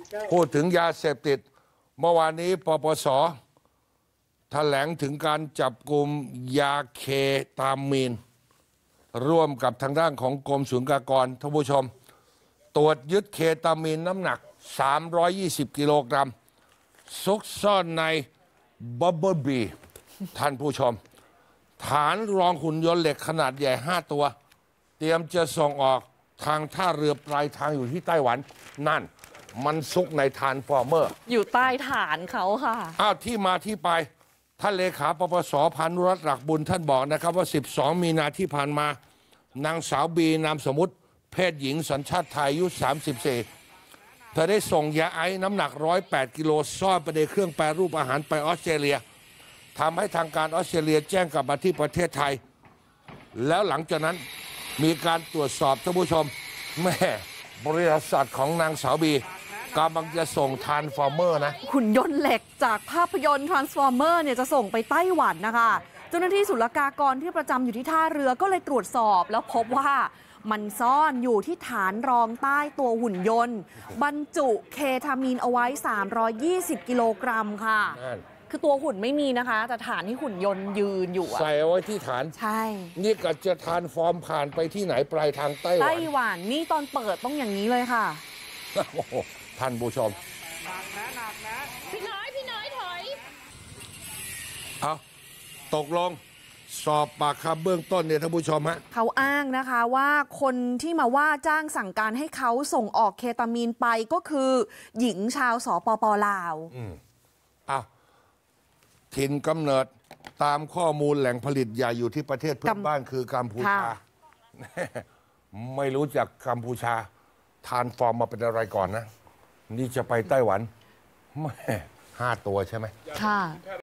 พูดถึงยาเสพติดเมื่อวานนี้ปปส.แถลงถึงการจับกลุ่มยาเคตามีนร่วมกับทางด้านของกรมศุลกากรท่านผู้ชมตรวจยึดเคตามีนน้ำหนัก320 กิโลกรัมซุกซ่อนในบับเบิ้ลบีท่านผู้ชมฐานรองหุ่นยนต์เหล็กขนาดใหญ่5ตัวเตรียมจะส่งออกทางท่าเรือปลายทางอยู่ที่ไต้หวันนั่นมันซุกในทานฟอร์เมอร์อยู่ใต้ฐานเขาค่ะที่มาที่ไปท่านเลขาปปส.พานุรัตน์หลักบุญท่านบอกนะครับว่า12 มีนาที่ผ่านมานางสาวบีนามสมมุติเพศหญิงสัญชาติไทยอายุ34เธอได้ส่งยาไอซ์น้ำหนัก108 กิโลซ่อนไปในเครื่องแปรรูปอาหารไปออสเตรเลียทำให้ทางการออสเตรเลียแจ้งกลับมาที่ประเทศไทยแล้วหลังจากนั้นมีการตรวจสอบท่านผู้ชมแม่บริษัทของนางสาวบีกำลังจะส่งทรานส์ฟอร์เมอร์นะหุ่นยนต์เหล็กจากภาพยนตร์ Transformer เนี่ยจะส่งไปไต้หวันนะคะเจ้าหน้าที่ศุลกากรที่ประจำอยู่ที่ท่าเรือก็เลยตรวจสอบแล้วพบว่ามันซ่อนอยู่ที่ฐานรองใต้ตัวหุ่นยนต์บรรจุเคทามีนเอาไว้320 กิโลกรัมค่ะคือตัวหุ่นไม่มีนะคะแต่ฐานที่หุ่นยนต์ยืนอยู่ใส่เอาไว้ที่ฐานใช่นี่ก็จะทรานส์ฟอร์มผ่านไปที่ไหนปลายทางไต้หวันนี่ตอนเปิดต้องอย่างนี้เลยค่ะโอ้โหท่านผู้ชมหนักนะพี่น้อยถอยเอาตกลงสอบปากคำเบื้องต้นเนี่ยท่านผู้ชมฮะเขาอ้างนะคะว่าคนที่มาว่าจ้างสั่งการให้เขาส่งออกเคตามีนไปก็คือหญิงชาวสปป.ลาวถิ่นกำเนิดตามข้อมูลแหล่งผลิตใหญ่อยู่ที่ประเทศเพื่อนบ้านคือกัมพูชาไม่รู้จักกัมพูชาทานฟอร์มมาเป็นอะไรก่อนนะนี่จะไปไต้หวันแม่5 ตัวใช่ไหมค่ะ